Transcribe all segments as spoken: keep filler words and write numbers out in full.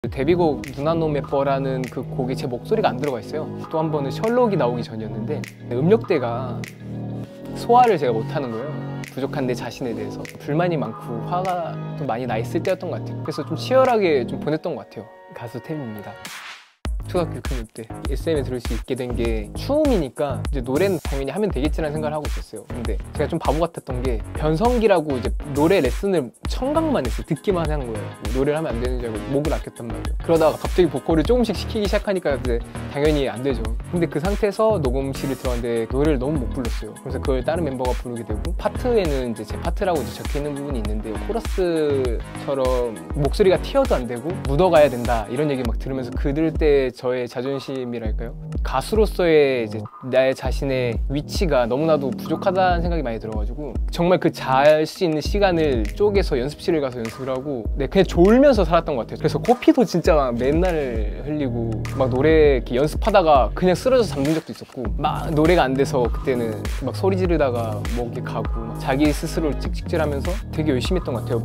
그 데뷔곡 누나노메 뻐라는 그 곡에 제 목소리가 안 들어가 있어요. 또 한 번은 셜록이 나오기 전이었는데 음역대가 소화를 제가 못하는 거예요. 부족한 내 자신에 대해서 불만이 많고 화가 좀 많이 나 있을 때였던 것 같아요. 그래서 좀 치열하게 좀 보냈던 것 같아요. 가수 태민입니다. 초등학교 육 학년 때 에스엠에 들을 수 있게 된 게 추움이니까 이제 노래는 당연히 하면 되겠지라는 생각을 하고 있었어요. 근데 제가 좀 바보 같았던 게 변성기라고 이제 노래 레슨을 청각만 했어요. 듣기만 한 거예요. 노래를 하면 안 되는 줄 알고 목을 아꼈단 말이에요. 그러다가 갑자기 보컬을 조금씩 시키기 시작하니까 이제 당연히 안 되죠. 근데 그 상태에서 녹음실을 들어갔는데 노래를 너무 못 불렀어요. 그래서 그걸 다른 멤버가 부르게 되고, 파트에는 이제 제 파트라고 이제 적혀 있는 부분이 있는데 코러스처럼 목소리가 튀어도 안 되고 묻어가야 된다 이런 얘기 막 들으면서 그들 때 저의 자존심이랄까요? 가수로서의 이제 나의 자신의 위치가 너무나도 부족하다는 생각이 많이 들어가지고 정말 그 잘 수 있는 시간을 쪼개서 연습실을 가서 연습을 하고 네, 그냥 졸면서 살았던 것 같아요. 그래서 코피도 진짜 막 맨날 흘리고 막 노래 이렇게 연습하다가 그냥 쓰러져서 잠든 적도 있었고, 막 노래가 안 돼서 그때는 막 소리 지르다가 목이 가고 막 자기 스스로 찍찍질하면서 되게 열심히 했던 것 같아요.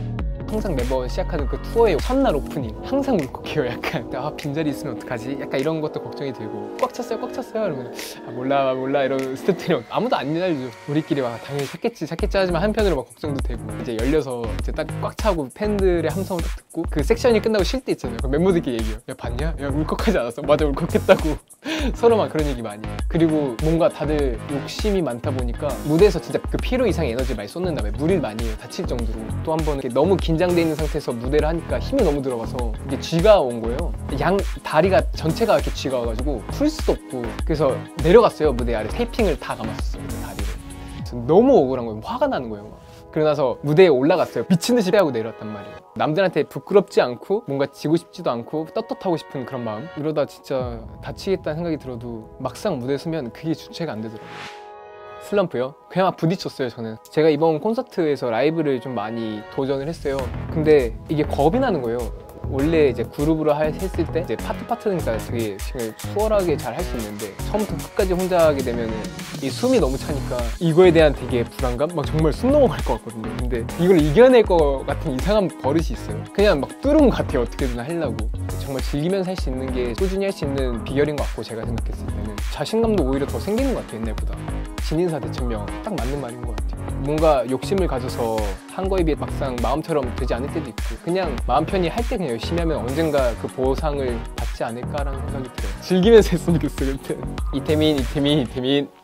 항상 매번 시작하는 그 투어의 첫날 오프닝 항상 울컥해요. 약간 아 빈자리 있으면 어떡하지? 약간 이런 것도 걱정이 들고 꽉 찼어요 꽉 찼어요 이러면 아 몰라 몰라 이런 스태프들이 아무도 안 알려줘. 우리끼리 막 당연히 찾겠지 찾겠지 하지만 한편으로 막 걱정도 되고, 이제 열려서 이제 딱 꽉 차고 팬들의 함성을 딱 듣고 그 섹션이 끝나고 쉴 때 있잖아요. 멤버들끼리 얘기해요. 야 봤냐? 야 울컥하지 않았어? 맞아 울컥했다고. 서로 막 그런 얘기 많이 해요. 그리고 뭔가 다들 욕심이 많다 보니까 무대에서 진짜 그 필요 이상의 에너지를 많이 쏟는 다음에 무리를 많이 해요. 다칠 정도로. 또 한 번은 너무 긴장돼 있는 상태에서 무대를 하니까 힘이 너무 들어가서 이게 쥐가 온 거예요. 양 다리가 전체가 이렇게 쥐가 와가지고 풀 수도 없고, 그래서 내려갔어요. 무대 아래 테이핑을 다 감았었어요. 그 다리를. 그래서 너무 억울한 거예요. 화가 나는 거예요. 막. 그러고 나서 무대에 올라갔어요. 미친 듯이 빼하고 내려왔단 말이에요. 남들한테 부끄럽지 않고 뭔가 지고 싶지도 않고 떳떳하고 싶은 그런 마음. 이러다 진짜 다치겠다는 생각이 들어도 막상 무대에 서면 그게 주체가 안 되더라고요. 슬럼프요? 그냥 막 부딪혔어요. 저는 제가 이번 콘서트에서 라이브를 좀 많이 도전을 했어요. 근데 이게 겁이 나는 거예요. 원래 이제 그룹으로 했을 때 이제 파트 파트니까 되게 수월하게 잘 할 수 있는데 처음부터 끝까지 혼자 하게 되면은 이 숨이 너무 차니까 이거에 대한 되게 불안감? 막 정말 숨 넘어갈 것 같거든요. 근데 이걸 이겨낼 것 같은 이상한 버릇이 있어요. 그냥 막 뚫은 것 같아요. 어떻게든 하려고. 정말 즐기면서 할 수 있는 게 꾸준히 할 수 있는 비결인 것 같고, 제가 생각했을 때는 자신감도 오히려 더 생기는 것 같아요. 옛날보다. 신인사 대천명 딱 맞는 말인 것 같아요. 뭔가 욕심을 가져서 한 거에 비해 막상 마음처럼 되지 않을 때도 있고, 그냥 마음 편히 할 때 그냥 열심히 하면 언젠가 그 보상을 받지 않을까라는 생각이 들어요. 즐기면서 했으면 좋겠어요. 그때 이태민 이태민 이태민